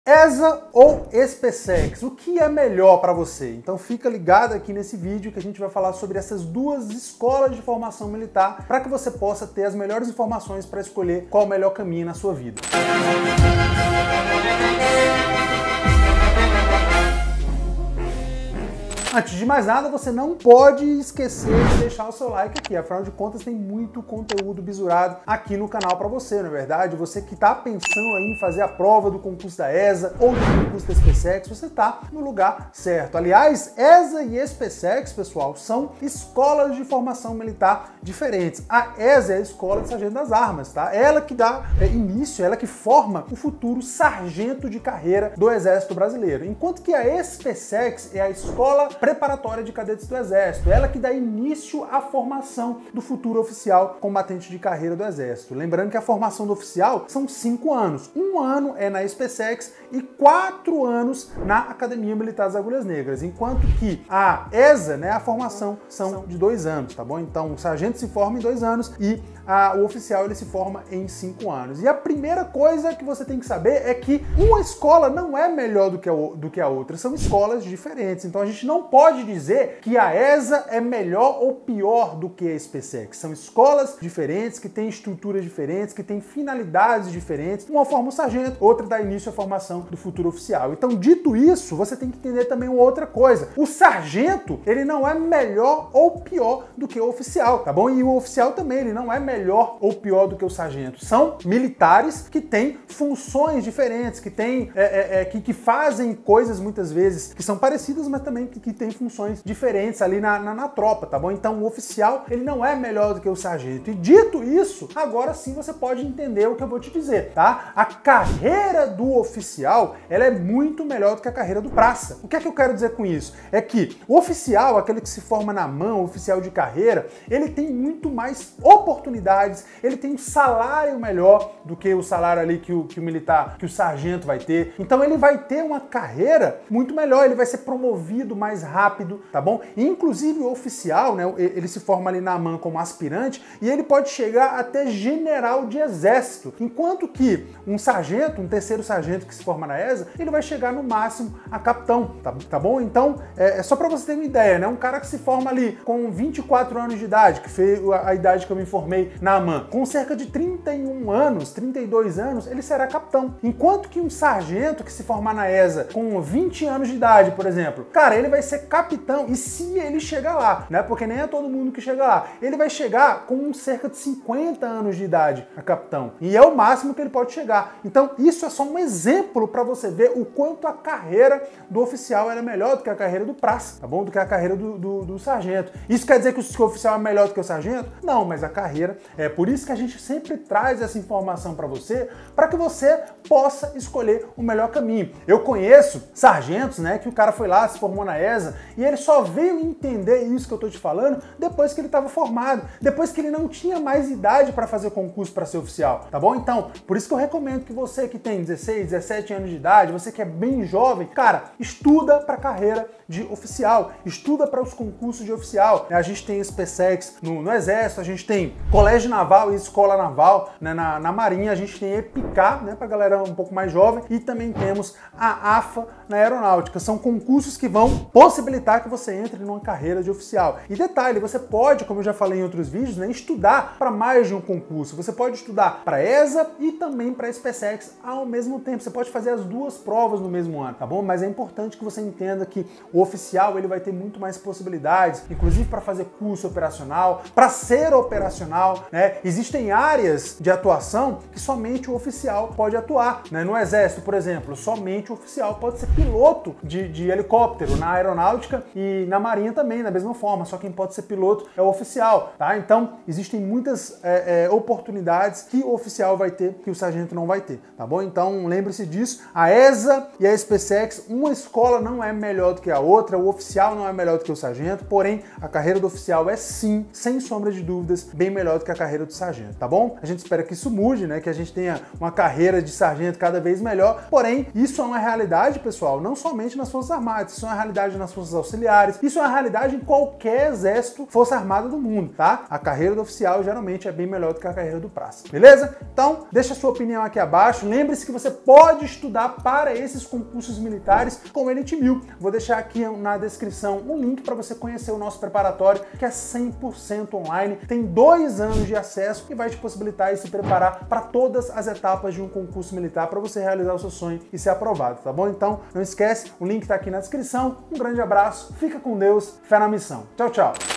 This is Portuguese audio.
ESA ou SpaceX, o que é melhor para você? Então fica ligado aqui nesse vídeo que a gente vai falar sobre essas duas escolas de formação militar para que você possa ter as melhores informações para escolher qual o melhor caminho na sua vida. Antes de mais nada, você não pode esquecer de deixar o seu like aqui, afinal de contas tem muito conteúdo bisurado aqui no canal para você, não é verdade? Você que está pensando aí em fazer a prova do concurso da ESA ou do concurso da SpaceX, você está no lugar certo. Aliás, ESA e SpaceX, pessoal, são escolas de formação militar diferentes. A ESA é a Escola de Sargento das Armas, tá? Ela que dá início, ela que forma o futuro sargento de carreira do Exército Brasileiro, enquanto que a SpaceX é a Escola Preparatória de Cadetes do Exército, ela que dá início à formação do futuro oficial combatente de carreira do Exército. Lembrando que a formação do oficial são 5 anos. 1 ano é na SpaceX e 4 anos na Academia Militar das Agulhas Negras, enquanto que a ESA, né, a formação são de 2 anos, tá bom? Então o sargento se forma em 2 anos e o oficial ele se forma em 5 anos. E a primeira coisa que você tem que saber é que uma escola não é melhor do que a outra, são escolas diferentes. Então a gente não pode dizer que a ESA é melhor ou pior do que a SpaceX. São escolas diferentes, que têm estruturas diferentes, que têm finalidades diferentes. Uma forma o sargento, outra dá início à formação do futuro oficial. Então, dito isso, você tem que entender também uma outra coisa. O sargento, ele não é melhor ou pior do que o oficial, tá bom? E o oficial também, ele não é melhor ou pior do que o sargento. São militares que têm funções diferentes, que têm, que fazem coisas muitas vezes que são parecidas, mas também que tem funções diferentes ali na tropa, tá bom? Então o oficial, ele não é melhor do que o sargento. E dito isso, agora sim você pode entender o que eu vou te dizer, tá? A carreira do oficial, ela é muito melhor do que a carreira do praça. O que é que eu quero dizer com isso? É que o oficial, aquele que se forma na mão, oficial de carreira, ele tem muito mais oportunidades, ele tem um salário melhor do que o salário ali que o militar, que o sargento vai ter. Então ele vai ter uma carreira muito melhor, ele vai ser promovido mais rápido, tá bom? E, inclusive o oficial, né, ele se forma ali na AMAN como aspirante e ele pode chegar até general de exército, enquanto que um sargento, um terceiro sargento que se forma na ESA, ele vai chegar no máximo a capitão, tá bom? Então, é só para você ter uma ideia, né? Um cara que se forma ali com 24 anos de idade, que foi a idade que eu me formei na AMAN, com cerca de 31 anos, 32 anos, ele será capitão. Enquanto que um sargento que se formar na ESA com 20 anos de idade, por exemplo, cara, ele vai ser capitão, e se ele chegar lá, né? Porque nem é todo mundo que chega lá. Ele vai chegar com cerca de 50 anos de idade a capitão. E é o máximo que ele pode chegar. Então, isso é só um exemplo para você ver o quanto a carreira do oficial é melhor do que a carreira do praça, tá bom? Do que a carreira do sargento. Isso quer dizer que o oficial é melhor do que o sargento? Não, mas a carreira é por isso que a gente sempre traz essa informação para que você possa escolher o melhor caminho. Eu conheço sargentos, né, que o cara foi lá, se formou na ESA, e ele só veio entender isso que eu tô te falando depois que ele estava formado, depois que ele não tinha mais idade para fazer concurso para ser oficial, tá bom? Então, por isso que eu recomendo que você que tem 16, 17 anos de idade, você que é bem jovem, cara, estuda para a carreira de oficial, estuda para os concursos de oficial. A gente tem SpaceX no Exército, a gente tem Colégio Naval e Escola Naval, né, na Marinha, a gente tem EPICAR, né, para galera um pouco mais jovem, e também temos a AFA na Aeronáutica. São concursos que vão possibilitar que você entre numa carreira de oficial. E detalhe, você pode, como eu já falei em outros vídeos, né, estudar para mais de um concurso. Você pode estudar para ESA e também para SpaceX ao mesmo tempo. Você pode fazer as duas provas no mesmo ano, tá bom? Mas é importante que você entenda que o oficial ele vai ter muito mais possibilidades, inclusive para fazer curso operacional, para ser operacional, né? Existem áreas de atuação que somente o oficial pode atuar, né? No Exército, por exemplo, somente o oficial pode ser piloto de helicóptero. Na Aeronáutica e na Marinha também, da mesma forma, só quem pode ser piloto é o oficial, tá? Então, existem muitas oportunidades que o oficial vai ter, que o sargento não vai ter, tá bom? Então, lembre-se disso. A ESA e a SpaceX, uma escola não é melhor do que a outra, o oficial não é melhor do que o sargento, porém, a carreira do oficial é sim, sem sombra de dúvidas, bem melhor do que a carreira do sargento, tá bom? A gente espera que isso mude, né? Que a gente tenha uma carreira de sargento cada vez melhor, porém, isso é uma realidade, pessoal, não somente nas Forças Armadas, isso é uma realidade nas nas forças auxiliares. Isso é uma realidade em qualquer exército, força armada do mundo, tá? A carreira do oficial geralmente é bem melhor do que a carreira do praça, beleza? Então, deixa a sua opinião aqui abaixo. Lembre-se que você pode estudar para esses concursos militares com o Elite 1000. Vou deixar aqui na descrição um link para você conhecer o nosso preparatório, que é 100% online, tem 2 anos de acesso e vai te possibilitar se preparar para todas as etapas de um concurso militar para você realizar o seu sonho e ser aprovado, tá bom? Então, não esquece, o link está aqui na descrição. Um grande abraço, fica com Deus, fé na missão. Tchau, tchau!